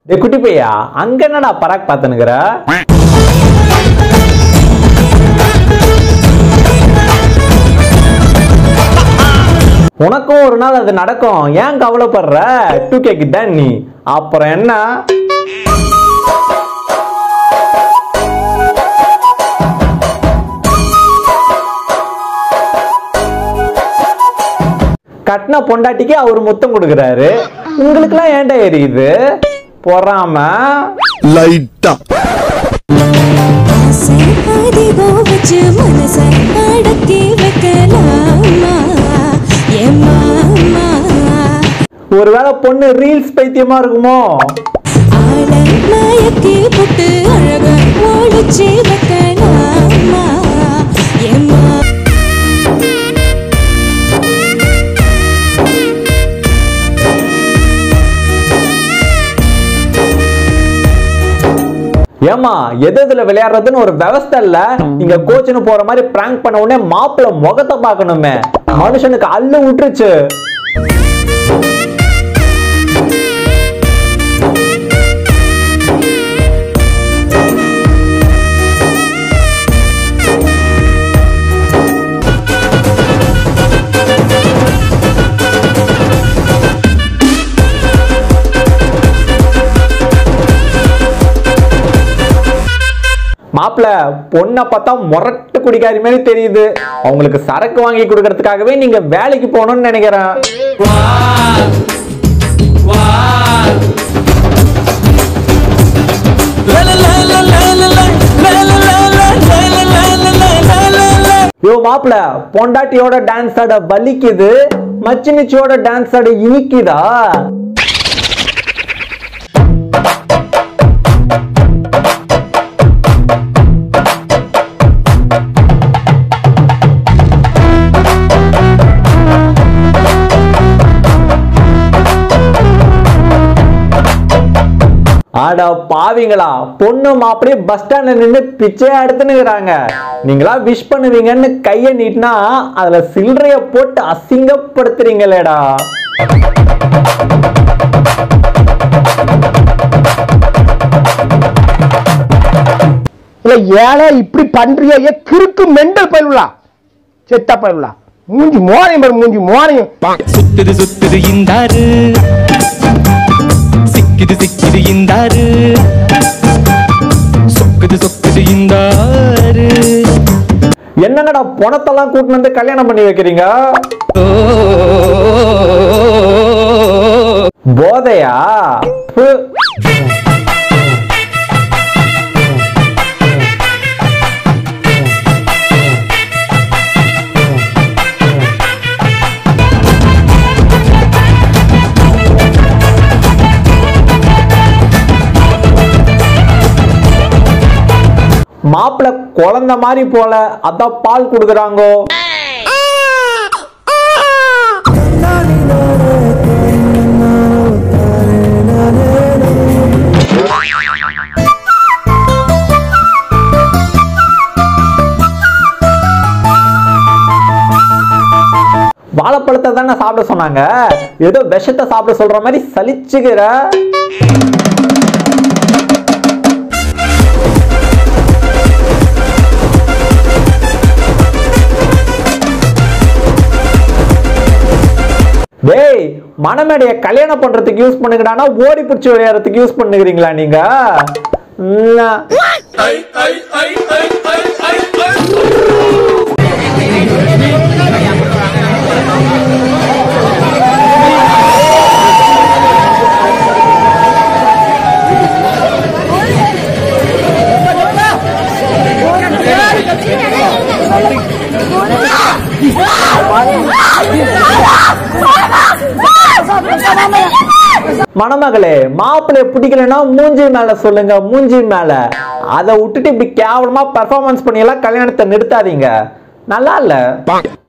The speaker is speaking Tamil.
டேய் குட்டி பையா, அங்க என்னடா பராக் பாத்துனுக்குற? உனக்கும் ஒரு நாள் அது நடக்கும், ஏன் கவலைப்படுற? 2K கிட்ட நீ அப்புறம் என்ன? கட்டின பொண்டாட்டிக்கு அவர் முத்தம் கொடுக்குறாரு, உங்களுக்குலாம் ஏன்டா எரியுது? பொறாம லைட்டா ஒருவேளை பொண்ணு ரீல்ஸ் பைத்தியமா இருக்குமோ? ஏமா எதுல விளையாடுறதுன்னு ஒரு விவஸ்தை இல்ல. நீங்க கோச்சுன்னு போற மாதிரி பிராங்க் பண்ண உடனே மாப்பிள்ள முகத்தை பார்க்கணுமே, மனுஷனுக்கு அள்ளு விட்டுருச்சு. மாப்பிள்ள பொண்ணை பார்த்தா முரட்டு குடிக்காரி மாதிரி தெரியுது. அவங்களுக்கு சரக்கு வாங்கி கொடுக்கறதுக்காகவே நீங்க வேலைக்கு போகணும்னு நினைக்கிறேன். யோ மாப்பிள்ள, பொண்டாட்டியோட டான்ஸ் ஆட வலிக்குது, மச்சினிச்சியோட டான்ஸ் ஆட இனிக்குதா? ஆட பாவிங்களா, பொண்ணு மாப்பிளையே பஸ் ஸ்டாண்ட்ல நின்று பிச்சை எடுத்துனுக்குறாங்க. நீங்களா விஷ் பண்ணுவீங்கன்னு கைய நீட்டினா அதுல சில்லறைய போட்டு அசிங்கப்படுத்துறீங்களேடா. இல்ல ஏழை இப்படி பண்றிய கிறுக்கு மெண்டல் பயிலுலா, செத்த பயிலுலா, மூஞ்சி மோனையும் பாரு, மூஞ்சி மோனையும். சுத்துது சுத்துது இந்தாரு, சிக்குது சிக்குது இந்தாரு, சொக்குது சொக்குது இந்தாரு. என்னடா பணத்தெல்லாம் கூட்டிட்டு வந்து கல்யாணம் பண்ணி வைக்கிறீங்க? போதையா? மாப்பிள்ள குழந்தை மாதிரி போல, அதான் பால் கொடுக்குறாங்கோ. வாழைப்பழத்தை தானே சாப்பிட சொன்னாங்க, ஏதோ விஷத்தை சாப்பிட சொல்ற மாதிரி சலிச்சுக்கிற. டேய், மணமேடைய கல்யாணம் பண்றதுக்கு யூஸ் பண்ணுங்கடானா ஓடி பிடிச்சி விளையாடுறதுக்கு யூஸ் பண்ணுகிறீங்களா நீங்க? மணமகளே, மாப்பிள்ளை பிடிக்கலன்னா மூஞ்சி மேல சொல்லுங்க, மூஞ்சி மேல. அதை விட்டுட்டு இப்படி கேவலமா பெர்ஃபார்மன்ஸ் பண்ணி எல்லாம் கல்யாணத்தை நிறுத்தாதீங்க, நல்லா இல்ல.